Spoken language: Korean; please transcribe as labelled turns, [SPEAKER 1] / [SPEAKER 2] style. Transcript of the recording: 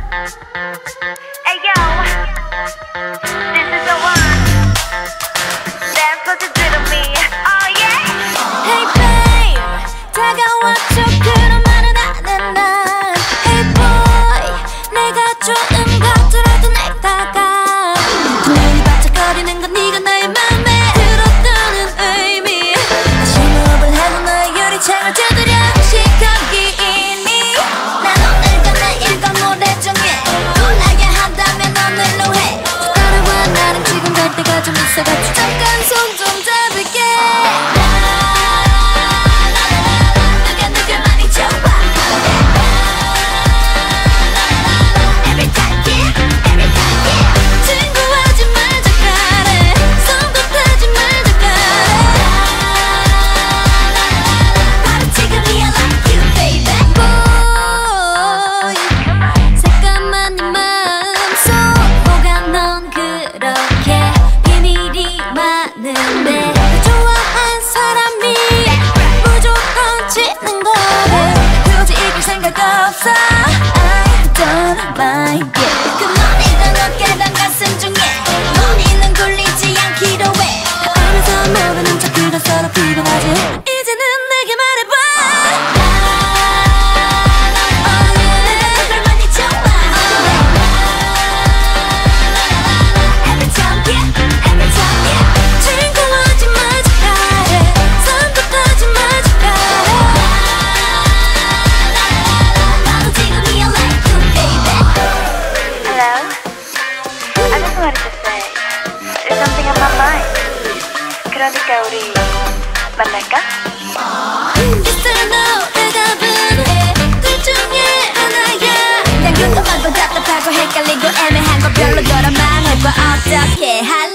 [SPEAKER 1] Hey yo, this is the one. Dance what you do to me. Oh yeah.
[SPEAKER 2] Hey babe, 다가와줘 그런 말은 안 해 난. Hey boy, 내가 좋은 것들라도 내다가 눈이 반짝거리는 건 네가 나의 맘에 들었다는 의미. 다시 호흡을 하고 너의 유리창을 두드려 시켜기니. 난 오늘과 내일과 모레 중에 떠나야 한다면 오늘로 해. 따라와 나는 지금 갈 때가 좀 있어가지고 잠깐 손 좀 잡을게. I don't mind it. 그 머리가 어깨랑 가슴 중에 머리는 굴리지 않기로 해. 알면서 모르는 척들과 서로 피곤하지. 이제는 내게 말해봐. 내가 널 많이 좋아. Every time yeah. 친구하지 마지 가래. 손도 타지 마지 가래.
[SPEAKER 1] Wanted to say, there's something on my mind. 그러니까 우리 만날까?
[SPEAKER 2] Yes or no, 대답은 해. 둘 중에 하나야. 난 궁금하고 답답하고 헷갈리고 애매한 거 별로 너랑 말해봐. 어떻게 할래?